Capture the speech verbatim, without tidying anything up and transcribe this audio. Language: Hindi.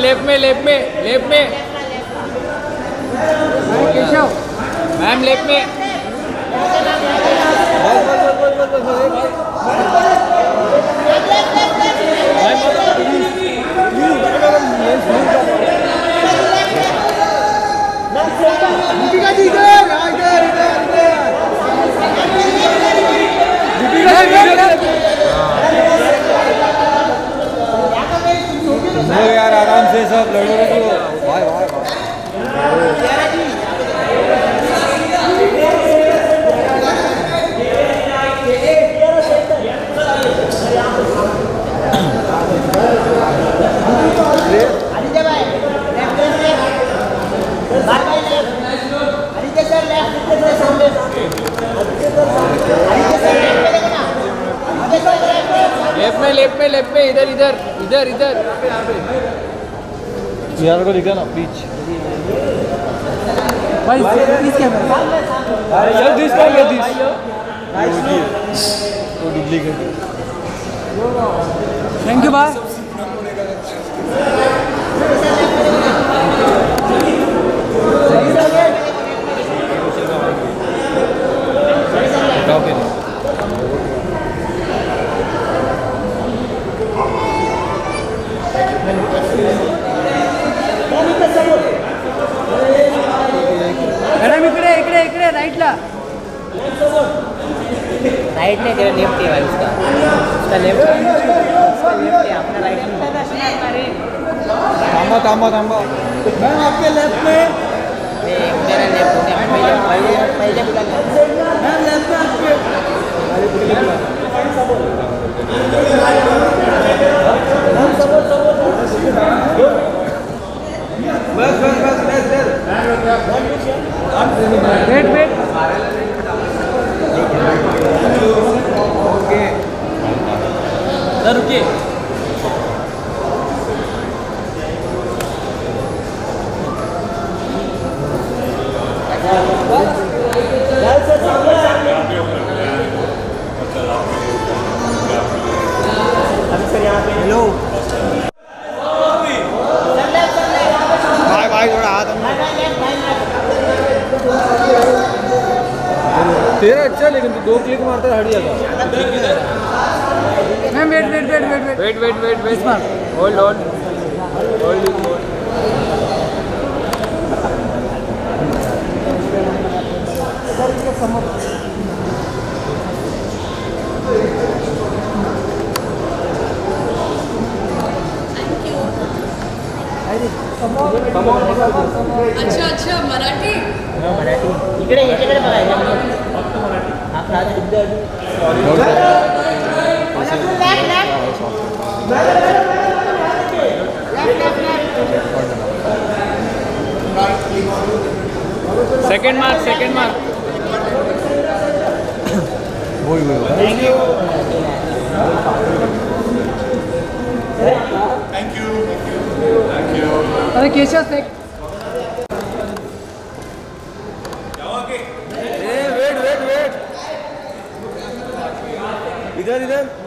लेफ्ट में लेफ्ट में लेफ्ट में केशव मैम लेफ्ट में यार आराम से सब लड़ो लड़ो भाई भाई लेफ्ट में लेफ्ट में लेफ्ट में इधर इधर इधर इधर यार को दिखा ना पीच भाई दिस क्या है यार दिस का या दिस वो डुप्लीकेट थैंक यू भाई मॅडम इकडे इकडे इकडे राईटला राइट नहीं तेरा लेफ्ट है भाई उसका उसका लेफ्ट उसका लेफ्ट है अपना राइट में थांबा थांबा थांबा मैम आपके लेफ्ट में एक मेरा लेफ्ट हो गया पहले पहले पहले बुला मैम लेफ्ट में आपके बस बस बस बस वेट वेट ओके सर रुकिए हेलो भाई भाई थोड़ा हाथ तेरा अच्छा लेकिन तू दो क्लिक मारता हट जाता ma'am wait wait wait wait wait wait wait wait wait hold hold hold hold अच्छा अच्छा मराठी मराठी इकडे इकडे बघायचं आपला सेकंड मार्क सेकंड मार्क वही वही thank you Thank you. Thank you. अरे Keshav sec wait wait wait इधर इधर